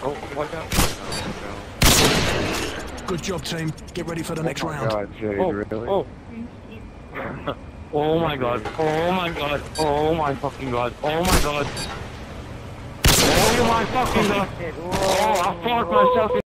Oh, watch out. Good job, team. Get ready for the next round. God, Jade, really? Oh. Oh my god. Oh my god. Oh my fucking god. Oh my god. Oh my fucking god. Oh, I fought myself